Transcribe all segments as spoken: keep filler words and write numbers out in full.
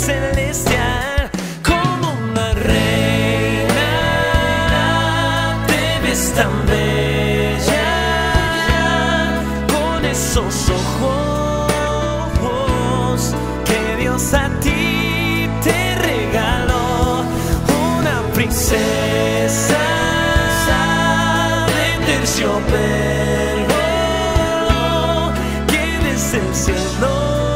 celestial, como una reina, te ves tan bella, con esos ojos que Dios a ti te regaló, una princesa de terciopelo que desde el cielo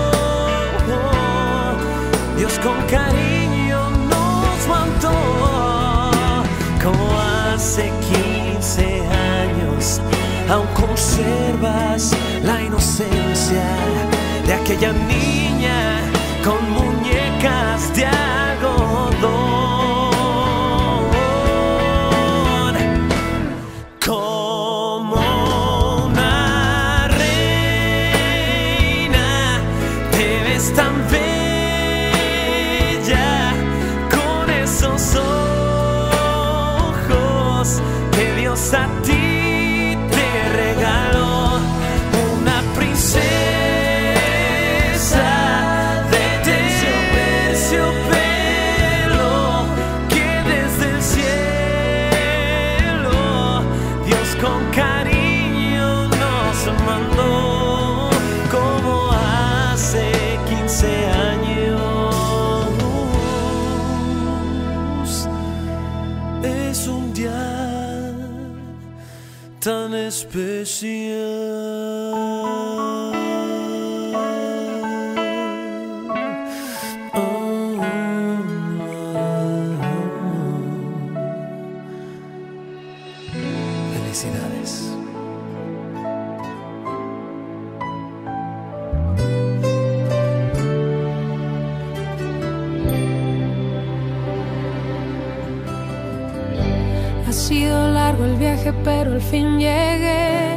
Dios con cariño nos mandó, como hace quince años aún conservas la inocencia de aquella niña con muñecas de algodón. Como una reina te ves tan bella, con esos ojos que Dios a ti te regaló, una princesa de terciopelo que desde el cielo Dios con cariño nos mandó, como hace quince años. Es un día tan especial. Felicidades. Ha sido largo el viaje, pero al fin llegué.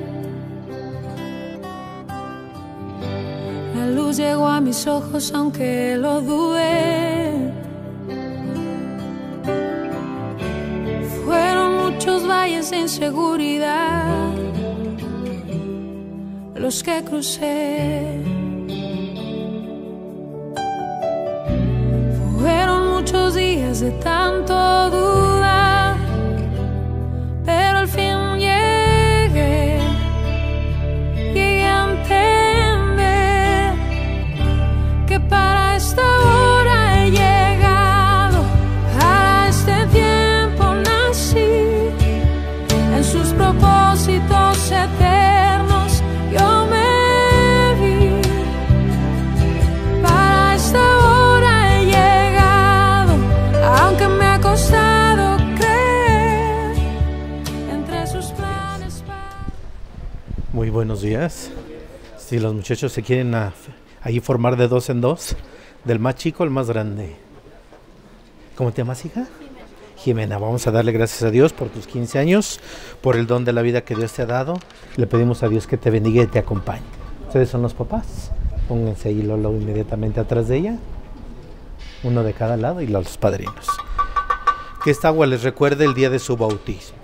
La luz llegó a mis ojos, aunque lo dudé. Fueron muchos valles de inseguridad los que crucé. Fueron muchos días de tanto dudar, pero al fin llegué, llegué a entender que para esta hora he llegado, para este tiempo nací, en sus propósitos eternos yo me vi, para esta hora he llegado, aunque me ha costado creer entre sus planes para... Muy buenos días. Si los muchachos se quieren a, ahí formar de dos en dos, del más chico al más grande. ¿Cómo te llamas, hija? Jimena. Vamos a darle gracias a Dios por tus quince años, por el don de la vida que Dios te ha dado. Le pedimos a Dios que te bendiga y te acompañe. Ustedes son los papás. Pónganse ahí Lolo inmediatamente atrás de ella. Uno de cada lado y los padrinos. Que esta agua les recuerde el día de su bautismo.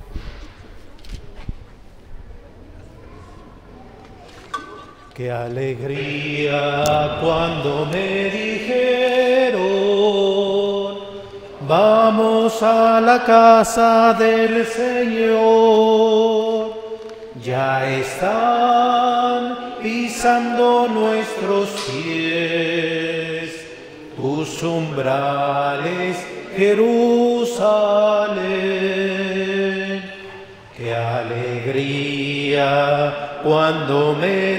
Qué alegría cuando me dijeron: vamos a la casa del Señor. Ya están pisando nuestros pies tus umbrales, Jerusalén. Qué alegría cuando me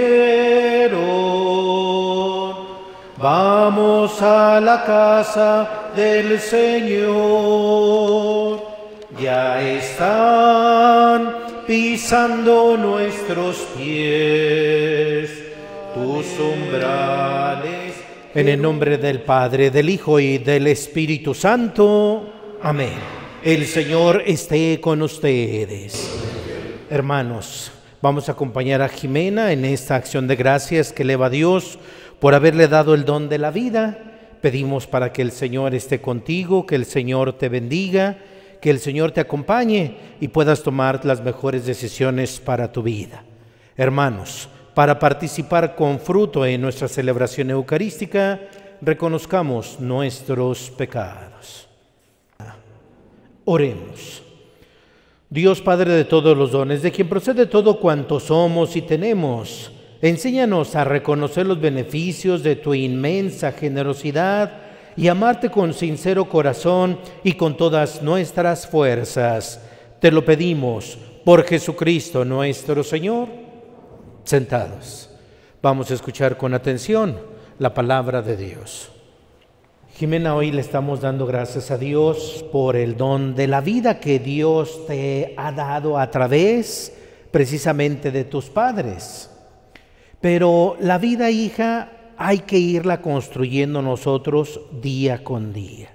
dijeron: vamos a la casa del Señor. Ya están pisando nuestros pies tus umbrales. En el nombre del Padre, del Hijo y del Espíritu Santo. Amén. El Señor esté con ustedes. Hermanos, vamos a acompañar a Jimena en esta acción de gracias que eleva a Dios por haberle dado el don de la vida. Pedimos para que el Señor esté contigo, que el Señor te bendiga, que el Señor te acompañe y puedas tomar las mejores decisiones para tu vida. Hermanos, para participar con fruto en nuestra celebración eucarística, reconozcamos nuestros pecados. Oremos. Dios Padre de todos los dones, de quien procede todo cuanto somos y tenemos, enséñanos a reconocer los beneficios de tu inmensa generosidad y amarte con sincero corazón y con todas nuestras fuerzas. Te lo pedimos por Jesucristo nuestro Señor. Sentados, vamos a escuchar con atención la palabra de Dios. Jimena, hoy le estamos dando gracias a Dios por el don de la vida que Dios te ha dado a través precisamente de tus padres. Pero la vida, hija, hay que irla construyendo nosotros día con día.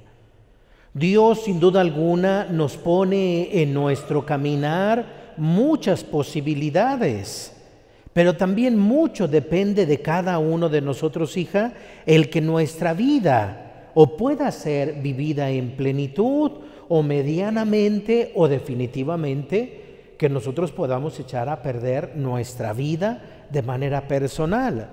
Dios, sin duda alguna, nos pone en nuestro caminar muchas posibilidades, pero también mucho depende de cada uno de nosotros, hija, el que nuestra vida o pueda ser vivida en plenitud, o medianamente, o definitivamente, que nosotros podamos echar a perder nuestra vida de manera personal.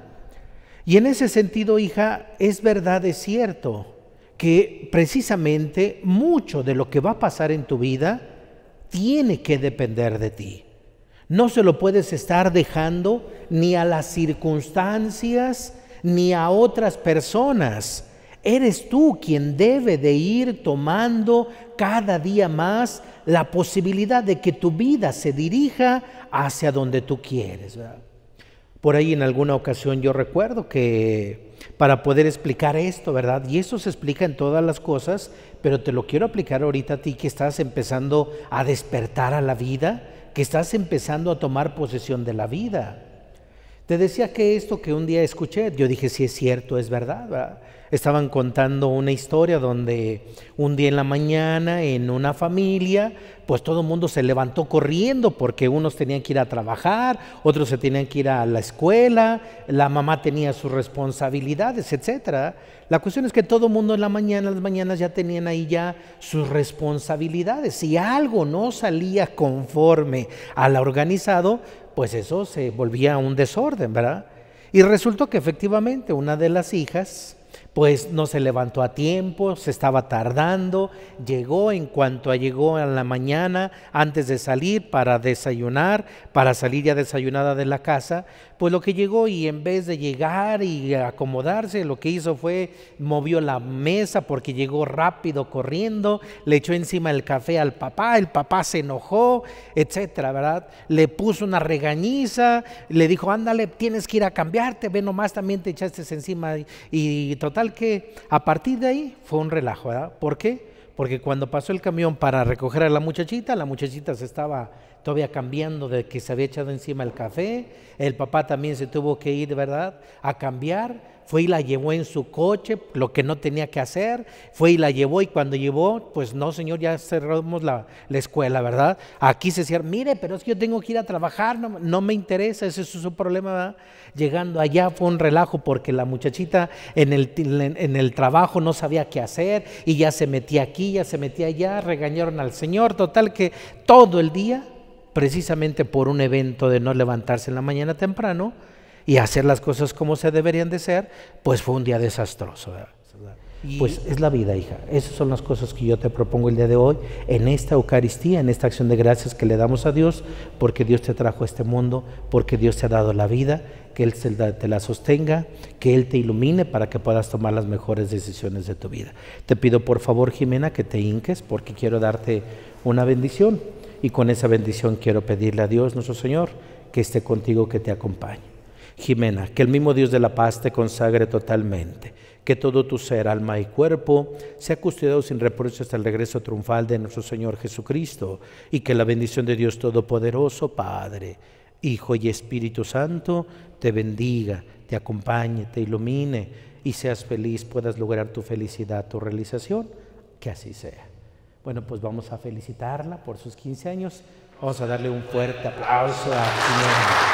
Y en ese sentido, hija, es verdad, es cierto, que precisamente mucho de lo que va a pasar en tu vida tiene que depender de ti. No se lo puedes estar dejando ni a las circunstancias, ni a otras personas. Eres tú quien debe de ir tomando cada día más la posibilidad de que tu vida se dirija hacia donde tú quieres, ¿verdad? Por ahí en alguna ocasión yo recuerdo que para poder explicar esto, ¿verdad? Y eso se explica en todas las cosas, pero te lo quiero aplicar ahorita a ti que estás empezando a despertar a la vida, que estás empezando a tomar posesión de la vida. Te decía que esto que un día escuché, yo dije, sí es cierto, es verdad, ¿verdad? Estaban contando una historia donde un día en la mañana en una familia, pues todo el mundo se levantó corriendo porque unos tenían que ir a trabajar, otros se tenían que ir a la escuela, la mamá tenía sus responsabilidades, etcétera. La cuestión es que todo el mundo en la mañana, en las mañanas ya tenían ahí ya sus responsabilidades. Si algo no salía conforme a lo organizado, pues eso se volvía un desorden, ¿verdad? Y resultó que efectivamente una de las hijas pues no se levantó a tiempo, se estaba tardando, llegó en cuanto llegó a la mañana antes de salir para desayunar, para salir ya desayunada de la casa, pues lo que llegó y en vez de llegar y acomodarse, lo que hizo fue movió la mesa porque llegó rápido corriendo, le echó encima el café al papá, el papá se enojó, etcétera, ¿verdad? Le puso una regañiza, le dijo, ándale, tienes que ir a cambiarte, ve nomás, también te echaste encima y, y total que a partir de ahí fue un relajo, ¿verdad? ¿Por qué? Porque cuando pasó el camión para recoger a la muchachita, la muchachita se estaba todavía cambiando de que se había echado encima el café, el papá también se tuvo que ir, ¿verdad?, a cambiar, fue y la llevó en su coche, lo que no tenía que hacer, fue y la llevó y cuando llevó, pues no señor, ya cerramos la, la escuela, ¿verdad? Aquí se cierra, mire, pero es que yo tengo que ir a trabajar, no, no me interesa, ese es su problema, ¿verdad? Llegando allá fue un relajo porque la muchachita en el, en el trabajo no sabía qué hacer y ya se metía aquí, ya se metía allá, regañaron al señor, total que todo el día, precisamente por un evento de no levantarse en la mañana temprano y hacer las cosas como se deberían de ser, pues fue un día desastroso, ¿verdad? Pues es la vida, hija. Esas son las cosas que yo te propongo el día de hoy, en esta Eucaristía, en esta acción de gracias que le damos a Dios, porque Dios te trajo a este mundo, porque Dios te ha dado la vida, que Él te la sostenga, que Él te ilumine para que puedas tomar las mejores decisiones de tu vida. Te pido por favor, Jimena, que te hinques, porque quiero darte una bendición, y con esa bendición quiero pedirle a Dios, nuestro Señor, que esté contigo, que te acompañe. Jimena, que el mismo Dios de la paz te consagre totalmente, que todo tu ser, alma y cuerpo sea custodiado sin reproche hasta el regreso triunfal de nuestro Señor Jesucristo, y que la bendición de Dios Todopoderoso, Padre, Hijo y Espíritu Santo, te bendiga, te acompañe, te ilumine y seas feliz, puedas lograr tu felicidad, tu realización, que así sea. Bueno, pues vamos a felicitarla por sus quince años, vamos a darle un fuerte aplauso a Jimena.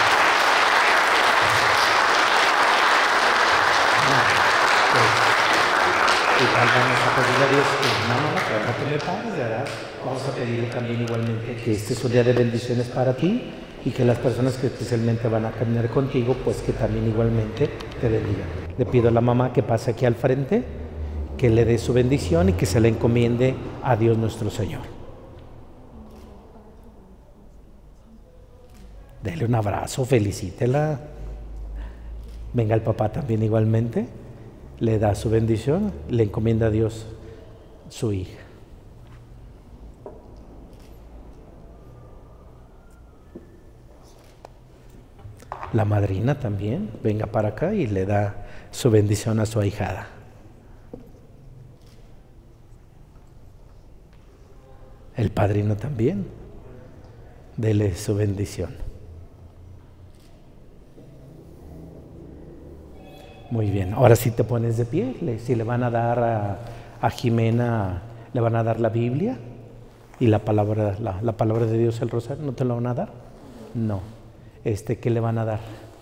Igual vamos a pedirle a Dios que no, no, no, que me pagues, ¿verdad? Vamos a pedirle también igualmente que este es un día de bendiciones para ti, y que las personas que especialmente van a caminar contigo, pues que también igualmente te bendigan. Le pido a la mamá que pase aquí al frente, que le dé su bendición y que se le encomiende a Dios nuestro Señor. Dele un abrazo, felicítela. Venga el papá también igualmente, le da su bendición, le encomienda a Dios su hija. La madrina también, venga para acá y le da su bendición a su ahijada. El padrino también, dele su bendición. Muy bien, ahora sí te pones de pie, le, si le van a dar a, a Jimena, le van a dar la Biblia y la palabra, la, la palabra de Dios, el rosario, ¿no te lo van a dar? No. Este, ¿qué le van a dar?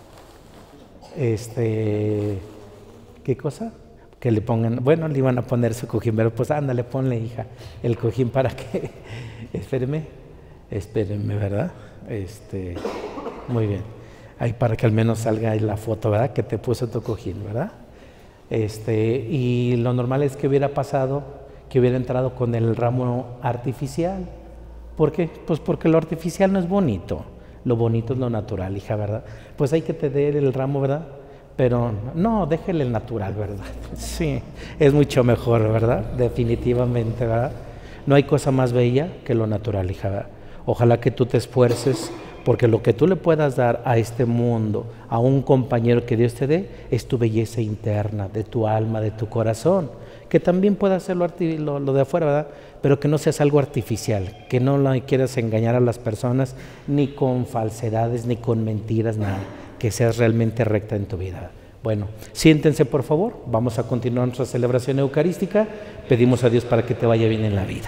Este, ¿qué cosa? Que le pongan, bueno, le iban a poner su cojín, pero pues ándale, ponle, hija, el cojín para que, espéreme, espérenme, ¿verdad? Este, muy bien, ahí para que al menos salga ahí la foto, ¿verdad? Que te puso tu cojín, ¿verdad? Este, y lo normal es que hubiera pasado, que hubiera entrado con el ramo artificial. ¿Por qué? Pues porque lo artificial no es bonito. Lo bonito es lo natural, hija, ¿verdad? Pues hay que te dé el ramo, ¿verdad? Pero no, déjele el natural, ¿verdad? Sí, es mucho mejor, ¿verdad? Definitivamente, ¿verdad? No hay cosa más bella que lo natural, hija, ¿verdad? Ojalá que tú te esfuerces, porque lo que tú le puedas dar a este mundo, a un compañero que Dios te dé, es tu belleza interna, de tu alma, de tu corazón. Que también pueda ser lo, lo, lo de afuera, ¿verdad? Pero que no seas algo artificial, que no lo quieras engañar a las personas, ni con falsedades, ni con mentiras, nada. Que seas realmente recta en tu vida. Bueno, siéntense por favor, vamos a continuar nuestra celebración eucarística. Pedimos a Dios para que te vaya bien en la vida.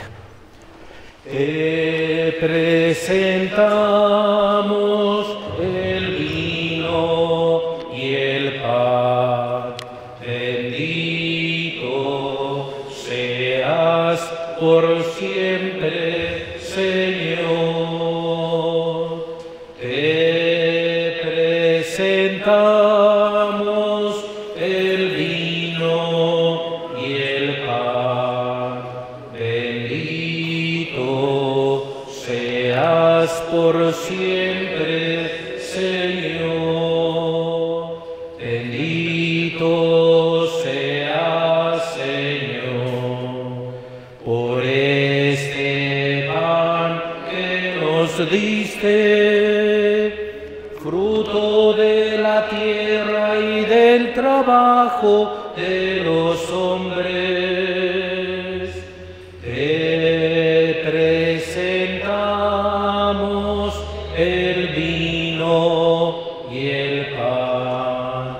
Te presentamos el vino y el pan. Bendito seas por siempre, Señor. Te presentamos el vino y el pan. Bendito seas por siempre, Señor. Bendito seas, Señor, por este pan que nos diste, fruto de la tierra y del trabajo de los hombres. Te presentamos el vino y el pan.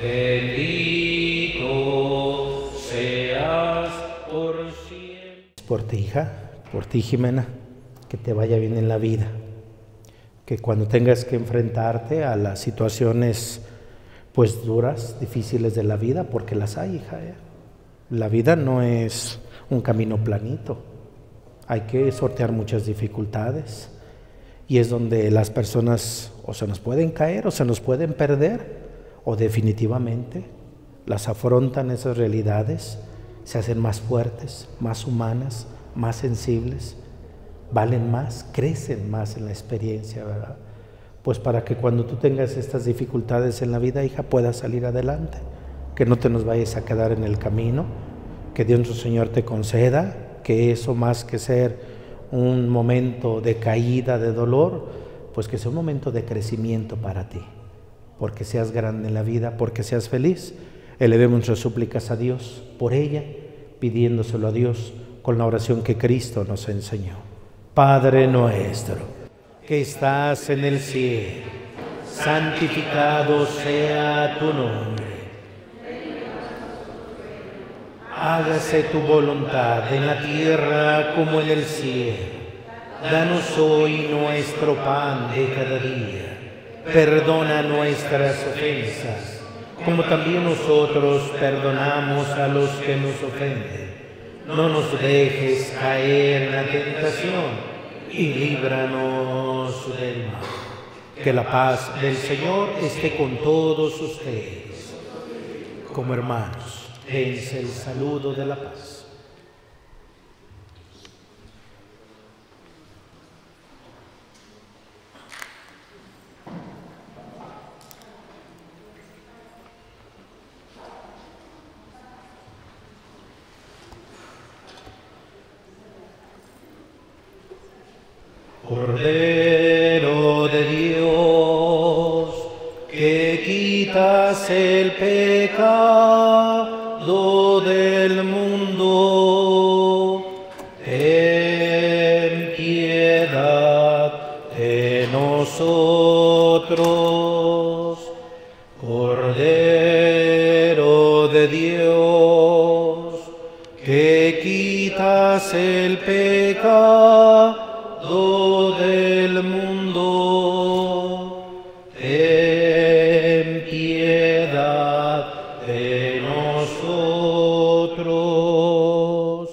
Bendito seas por siempre. Por ti, hija, por ti, Jimena, que te vaya bien en la vida. Que cuando tengas que enfrentarte a las situaciones pues duras, difíciles de la vida, porque las hay, hija, ¿eh? La vida no es un camino planito, hay que sortear muchas dificultades y es donde las personas o se nos pueden caer o se nos pueden perder o definitivamente las afrontan esas realidades, se hacen más fuertes, más humanas, más sensibles, valen más, crecen más en la experiencia, ¿verdad? Pues para que cuando tú tengas estas dificultades en la vida, hija, puedas salir adelante, que no te nos vayas a quedar en el camino, que Dios nuestro Señor te conceda, que eso más que ser un momento de caída, de dolor, pues que sea un momento de crecimiento para ti, porque seas grande en la vida, porque seas feliz. Elevemos nuestras súplicas a Dios por ella, pidiéndoselo a Dios con la oración que Cristo nos enseñó. Padre nuestro, que estás en el cielo, santificado sea tu nombre. Hágase tu voluntad en la tierra como en el cielo. Danos hoy nuestro pan de cada día. Perdona nuestras ofensas, como también nosotros perdonamos a los que nos ofenden. No nos dejes caer en la tentación y líbranos del mal. Que la paz del Señor esté con todos ustedes. Como hermanos, dense el saludo de la paz. Cordero de Dios, que quitas el pecado del mundo, ten piedad de nosotros. Cordero de Dios, que quitas el pecado del mundo, ten piedad de nosotros.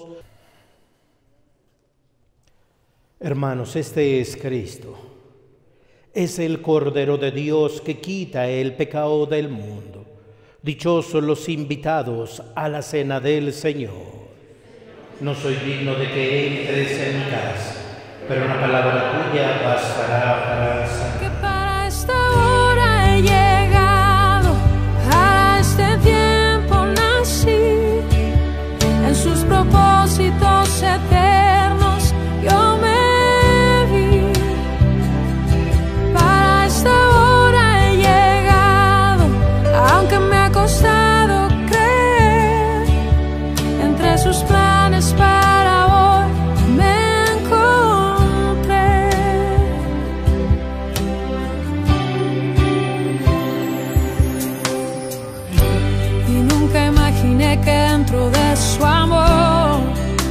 Hermanos, este es Cristo, es el Cordero de Dios que quita el pecado del mundo. Dichosos los invitados a la cena del Señor. No soy digno de que entres en mi casa, pero una palabra tuya bastará para sanar. Que para esta hora he llegado, para este tiempo nací, en sus propósitos eternos yo me vi. Para esta hora he llegado, aunque me ha costado creer, entre sus planes para hoy me que dentro de su amor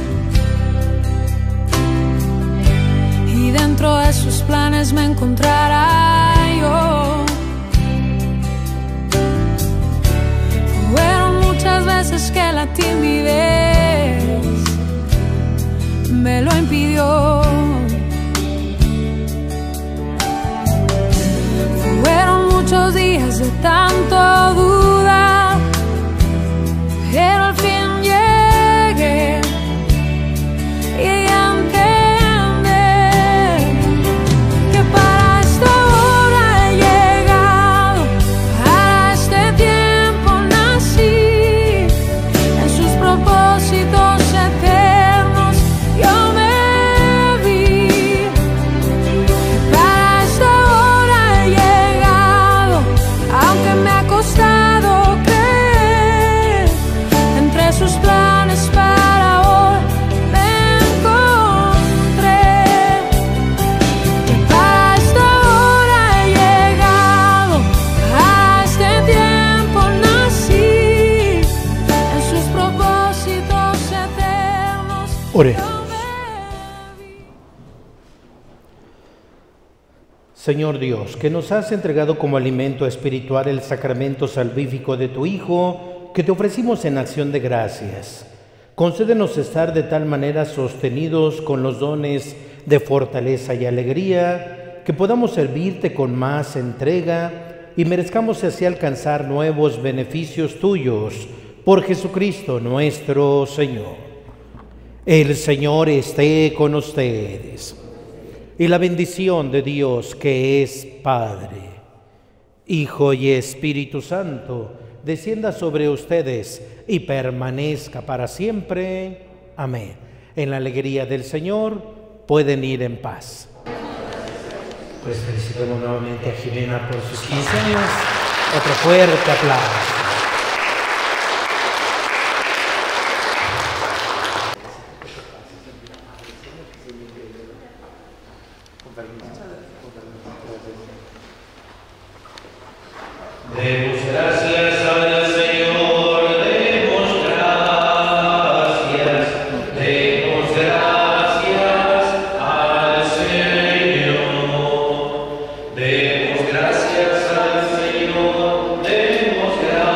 y dentro de sus planes me encontrará yo. Fueron muchas veces que la timidez me lo impidió. Fueron muchos días de tanto dudar, pero al fin llegué y entender que para esta hora he llegado, para este tiempo nací, en sus propósitos eternos yo me vi. Para esta hora he llegado, aunque me ha costado creer, sus planes para hoy me encontré. Que para esta hora he llegado, a este tiempo nací, en sus propósitos eternos. Oremos. Señor Dios, que nos has entregado como alimento espiritual el sacramento salvífico de tu Hijo, que te ofrecimos en acción de gracias. Concédenos estar de tal manera sostenidos con los dones de fortaleza y alegría, que podamos servirte con más entrega y merezcamos así alcanzar nuevos beneficios tuyos, por Jesucristo nuestro Señor. El Señor esté con ustedes. Y la bendición de Dios, que es Padre, Hijo y Espíritu Santo, descienda sobre ustedes y permanezca para siempre. Amén. En la alegría del Señor pueden ir en paz. Pues felicitemos nuevamente a Jimena por sus quince años. Otro fuerte aplauso. Demos gracias al Señor, demos gracias, demos gracias al Señor, demos gracias al Señor, demos gracias.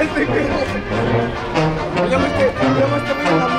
este güey. Luego este, luego este güey la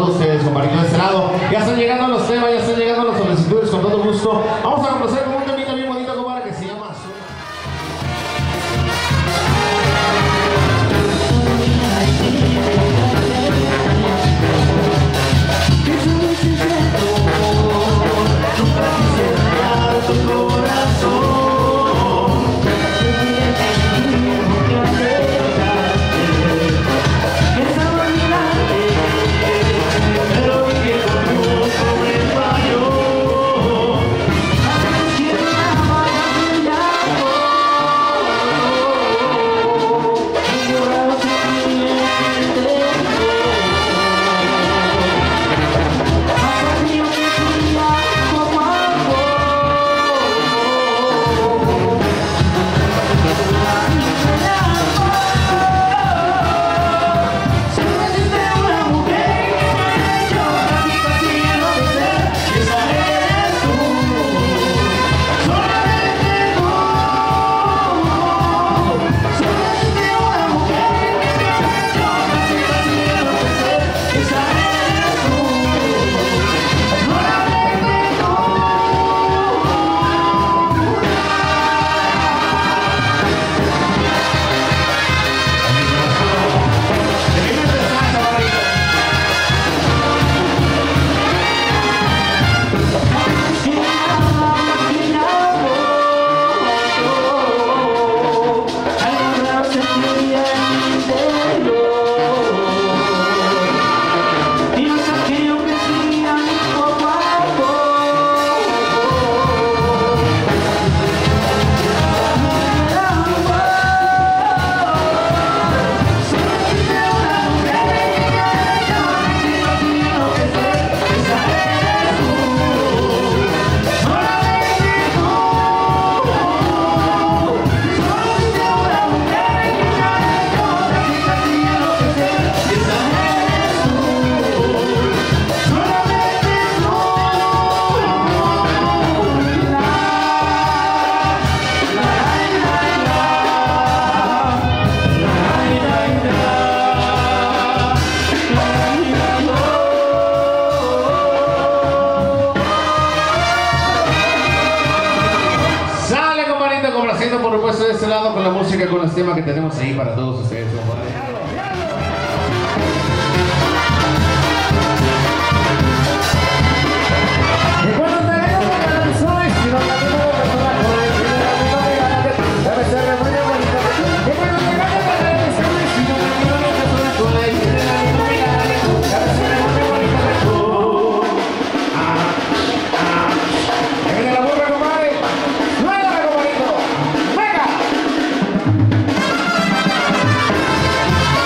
todos ustedes, compadritos de este lado. Ya están llegando los temas, ya están llegando las solicitudes con todo gusto. Vamos a complacer con un temita bien bonito, compadre, que se llama por supuesto de este lado con la música, con los temas que tenemos ahí para todos ustedes, compadre. Venga.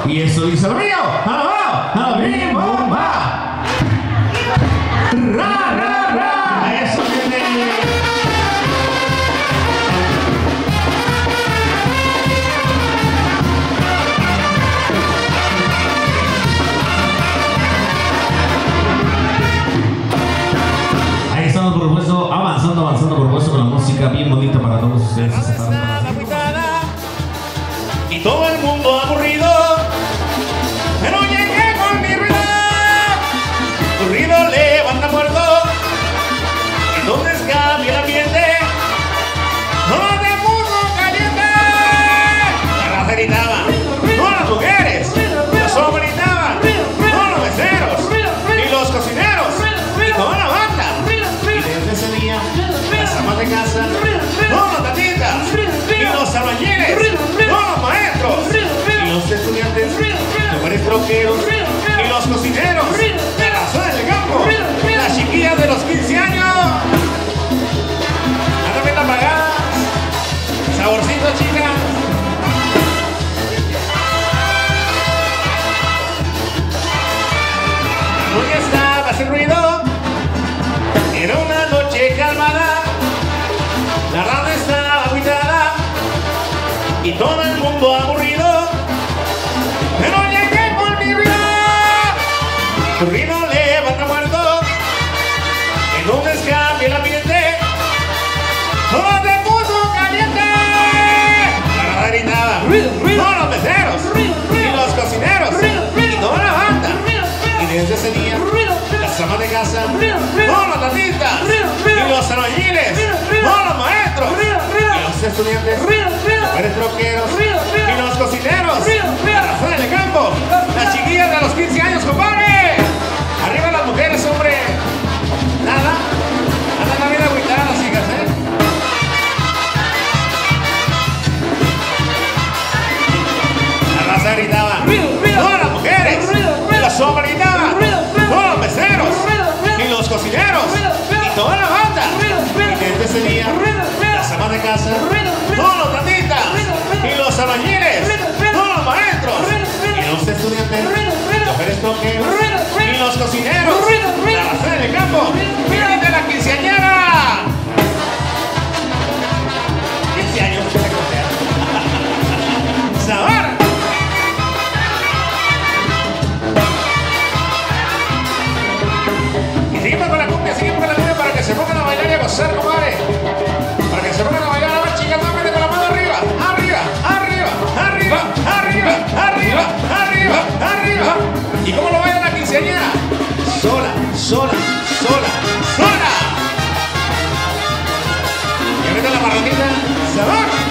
Y eso dice lo mío, a la mi bomba. Ra, ra, ra. Eso viene. Ahí estamos, por supuesto, avanzando, avanzando, por supuesto, con la música bien bonita para todos ustedes. Y todo el mundo aburrido, pero llegué con mi ruido. Tu ruido levanta muerto. Entonces cambia el ambiente. No de mundo caliente. La raza gritaba, no las mujeres. Los hombres gritaban, no los meseros. Y los cocineros. Y toda la banda. Y desde ese día, las amas de casa, no las tatitas. Y los albañiles, no los maestros. Y los estudiantes, mujeres troqueros. Y los cocineros de la zona del campo. Las chiquillas de los quince años. Andan bien apagadas. Saborcito, chicas. La noche estaba sin ruido. Era una noche calmada. La rana estaba agüitada. Y todo el mundo aburrido. Pero llegué con mi ruido. Tu ruido levanta muerto. Entonces cambia el ambiente. Todo de mundo caliente. La rana gritaba, no los meseros. Y los cocineros. Y toda la banda. Y desde ese día, las amas de casa, no las tatitas. Y los albañiles, no los maestros. Y los estudiantes, mujeres troqueros. Y los cocineros, la raza del campo. Las chiquillas de los quince años, compadre. Arriba las mujeres, hombre. Nada. Andan bien agüitadas, chicas, ¿eh? La raza gritaba, no las mujeres. Los hombres gritaban, no los meseros. Y los cocineros. Y toda la banda. Y desde ese día, las amas de casa, no los tatitas. Y los albañiles, no los maestros. Y los estudiantes, mujeres troqueros. Y los cocineros, la raza del campo. Y ahorita la quinceañera. quince años, ¿qué se contea? ¡Sabor! Y seguimos con la cumbia, seguimos con la cumbia para que se pongan a bailar y a gozar, compadre. Para que se pongan a bailar, a ver, chicas, dámele con la mano arriba, arriba, arriba, arriba, arriba, arriba, arriba, arriba. ¿Y cómo lo baila la quinceañera? Sola, sola, sola, sola. Y ahorita la marronita, sabor.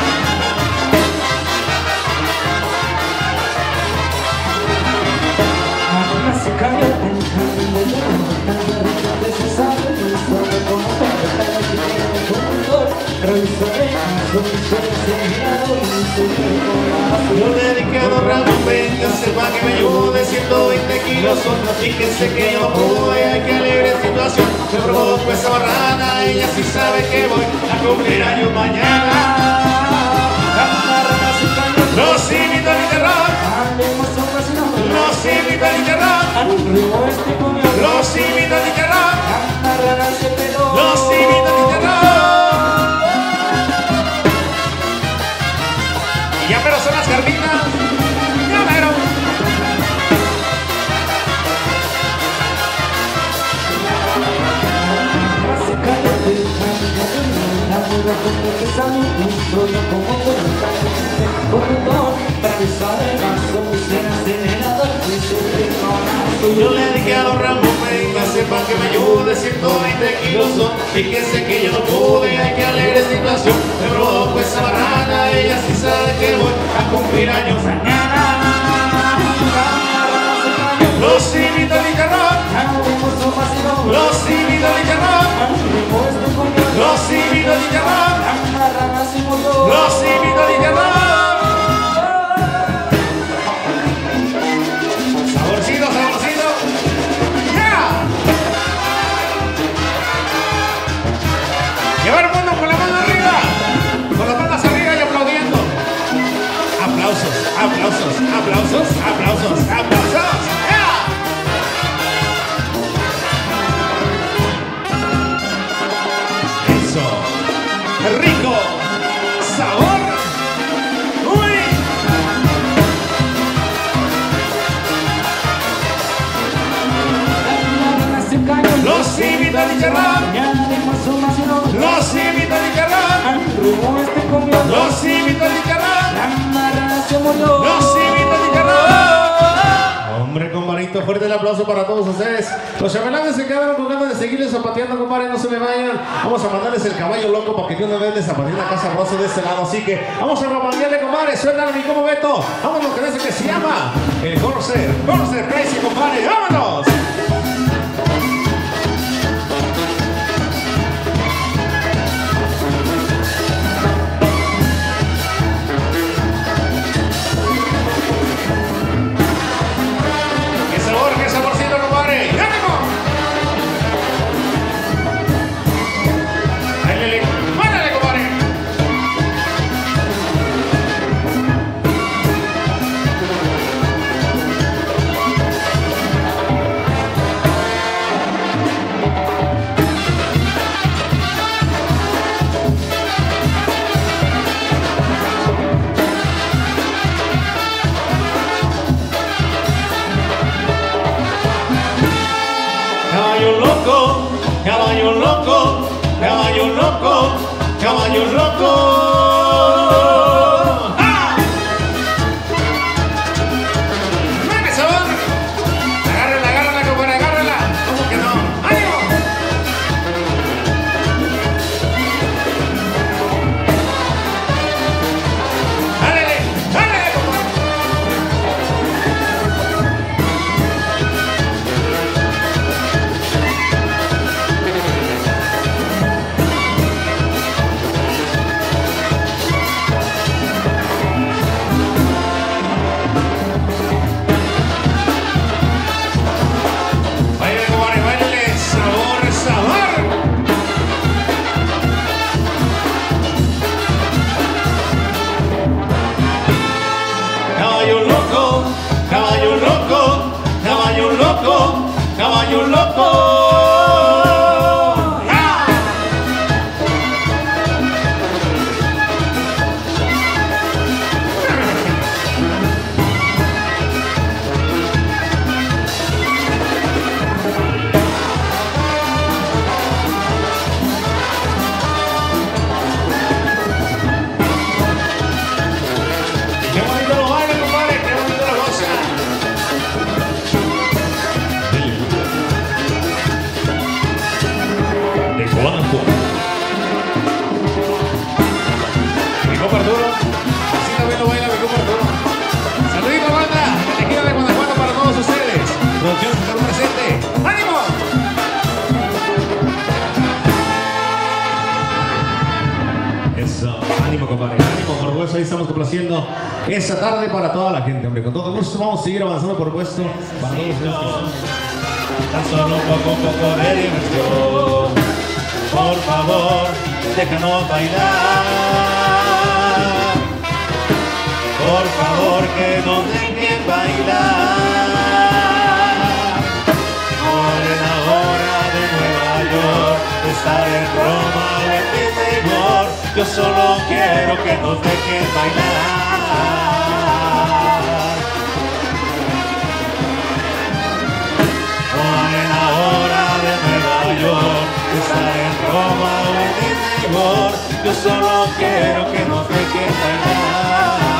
Yo dediqué a dos ramos, venga, sepa que me ayude, ciento veinte kilos son. Fíjense que yo pude, ay, qué alegre situación. Me provoco esa barrana, ella sí sabe que voy a cumplir años mañana. Los invito al interrock. Los invito al interrock. Los invito al interrock. Los invito al interrock. Y ya pero son las carnitas. Ya pero. Yo le dije a los ramos, venga, sepa que me ayude, ciento veinte kilos son. Fíjense que yo no pude, ay, qué alegre situación. Me provoco esa barrana, ella sí sabe que voy a cumplir años mañana. Los invito al interrock. Los invito al interrock. Los invito al interrock. Los invito al interrock. Saborcito, saborcito. ¡Yeah! Llevar el mundo con la mano arriba. Con las manos arriba y aplaudiendo. Aplausos, aplausos, aplausos, aplausos. invito a Nicaragua. Los invito a Nicaragua. Los invito a Nicaragua. Los invito a Nicaragua. Hombre, compadrito, fuerte el aplauso para todos ustedes. Los chambelanes se quedaron con ganas de seguirles zapateando, compadre, no se me vayan. Vamos a mandarles el caballo loco para que de una vez les zapateen la casa rosa de este lado. Así que vamos a romandearle, compadre. Suéltalo, mi como Beto. Vámonos con ese que se llama el Corsair. Corsair Crazy, compadre. ¡Vámonos! Caballo loco, caballo loco, caballo loco. ¡Ah! ¡Mueve sabor! Agárrala, agárrala, compadre, agárrala. ¿Cómo que no? ¡Ánimo! ¡Dale, dale, compadre! Caballo loco, caballo loco, caballo loco. Qué bonito lo baila, compadre, qué bonito lo goza. De Guanajuato. Mi compa Arturo, así también lo baila mi compa Arturo. Saludito, banda, de aquí de Guanajuato para todos ustedes. Producción está presente. ¡Ánimo! Eso, ánimo, compadre, ánimo, por supuesto, ahí estamos complaciendo esta tarde para toda la gente, hombre. Con todo gusto vamos a seguir avanzando, por supuesto, para todos ustedes. Tan solo un poco, un poco de diversión. Por favor, déjanos bailar. Por favor, que nos dejen bailar. Morena hora de Nueva York, de estar en Roma o en Disney World. Yo solo quiero que nos dejen bailar. Morena hora de Nueva York, de estar en Roma o en Disney World. Yo solo quiero que nos dejen bailar.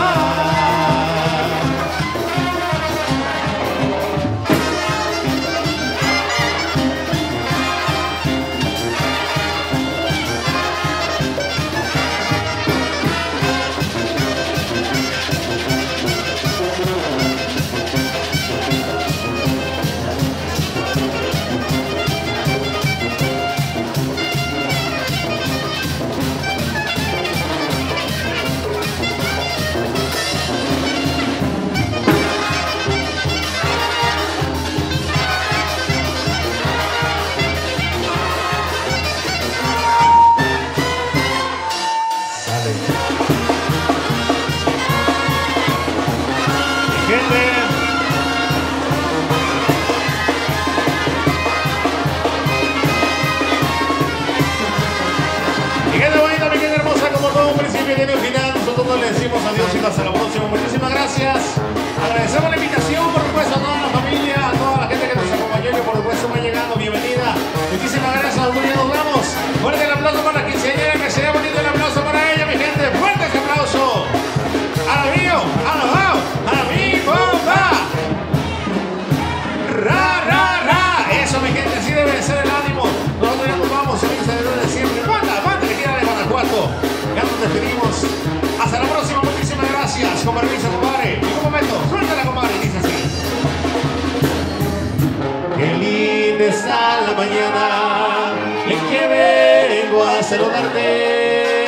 Hasta la próxima, muchísimas gracias. Agradecemos la invitación, por supuesto, a toda la familia, a toda la gente que nos acompañó y que por supuesto va llegando. Bienvenida. Muchísimas viernes a la mañana en que vengo a saludarte.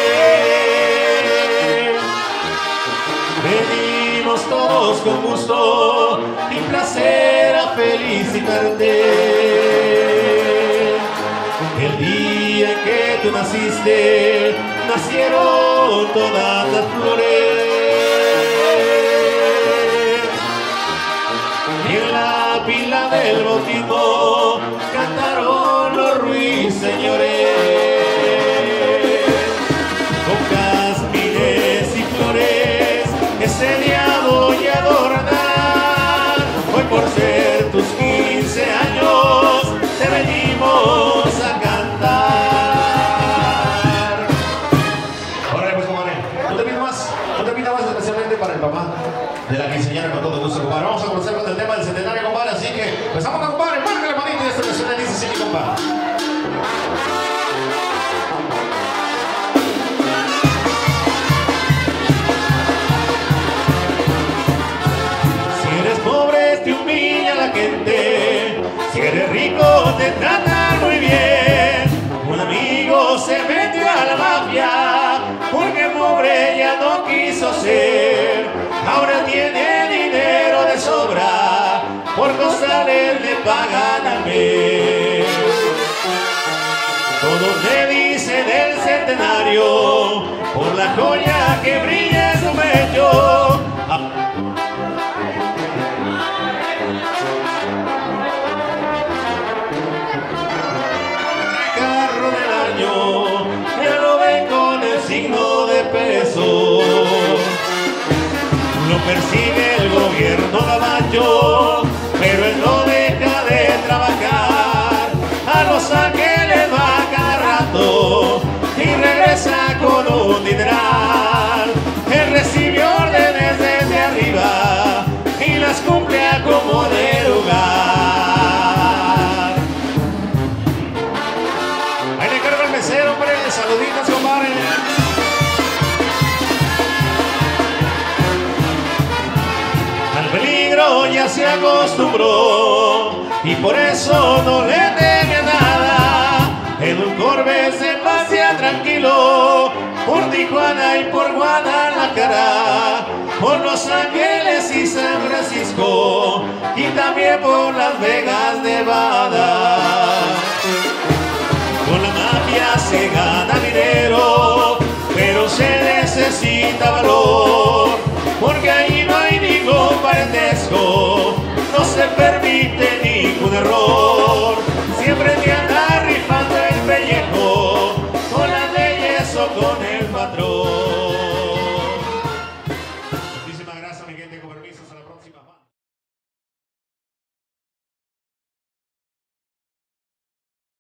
Venimos todos con gusto y placer a felicitarte. El día en que tú naciste, nacieron todas las flores. Y en la pila del bautismo cantaron los ruiseñores. Con jazmines y flores ese día voy a adornar. Hoy por ser tus quince años te venimos a cantar. Ahora pues, compadre, no te pido más, no te pido más especialmente para el papá de la quinceañera, con todo gusto, compadre. Vamos a conocer con el tema del centenario, compadre, así que empezamos, compadre. Márcale manito y esta canción dice así, compadre. Si eres pobre te humilla la gente, si eres rico te tratan muy bien. Un amigo se metió a la mafia porque pobre ya no quiso ser. Ahora tiene dinero de sobra, por costales le pagan al mes. Todos le dicen el centenario por la joya que brilla en su pecho. Ah. Carro del año, ya lo ven con el signo de peso. Lo persigue el gobierno gabacho, pero él no deja de trabajar. A Los Ángeles va cada rato y regresa con un dineral. Él recibe órdenes desde arriba y las cumple a como de lugar. Ahí le encargo al mesero, hombre, saluditos, compadre. Al peligro ya se acostumbró y por eso no le teme nada. En un Corvette se pasea tranquilo por Tijuana y por Guadalajara, por Los Ángeles y San Francisco y también por Las Vegas, Nevada. Con la mafia se gana dinero, pero se necesita valor, porque ahí no hay ningún parentesco, no se permite ningún error. Siempre te